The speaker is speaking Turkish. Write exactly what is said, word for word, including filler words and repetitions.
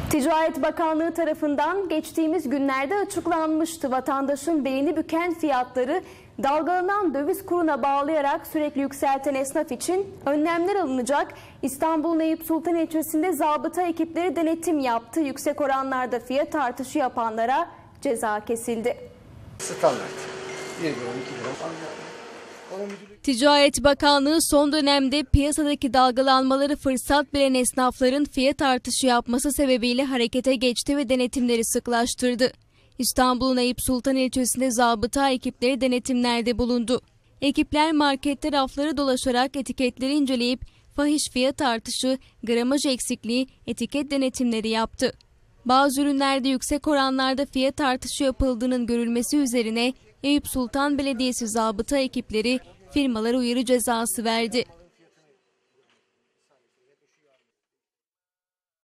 Ticaret Bakanlığı tarafından geçtiğimiz günlerde açıklanmıştı. Vatandaşın belini büken fiyatları dalgalanan döviz kuruna bağlayarak sürekli yükselten esnaf için önlemler alınacak. İstanbul'un Eyüp Sultan ilçesinde zabıta ekipleri denetim yaptı. Yüksek oranlarda fiyat artışı yapanlara ceza kesildi. Standart. bir gram, iki gram. Ticaret Bakanlığı son dönemde piyasadaki dalgalanmaları fırsat bilen esnafların fiyat artışı yapması sebebiyle harekete geçti ve denetimleri sıklaştırdı. İstanbul'un Eyüp Sultan ilçesinde zabıta ekipleri denetimlerde bulundu. Ekipler markette rafları dolaşarak etiketleri inceleyip fahiş fiyat artışı, gramaj eksikliği, etiket denetimleri yaptı. Bazı ürünlerde yüksek oranlarda fiyat artışı yapıldığının görülmesi üzerine Eyüp Sultan Belediyesi zabıta ekipleri firmalara uyarı cezası verdi.